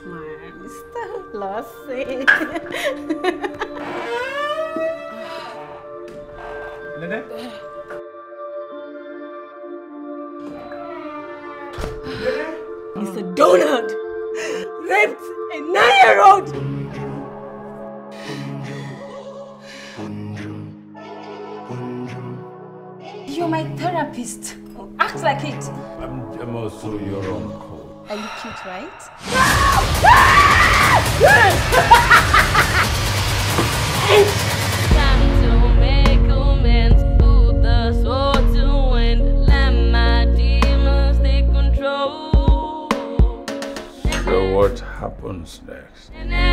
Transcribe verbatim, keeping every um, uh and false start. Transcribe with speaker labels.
Speaker 1: my Mister Lassie.
Speaker 2: Nene?
Speaker 1: Mister Donald raped a nine-year-old. You're my therapist. Act like it.
Speaker 3: I'm, I'm also your uncle.
Speaker 1: Are you cute, right?
Speaker 4: Time to make amends to the soul to end. Let my demons take control.
Speaker 3: So what happens next?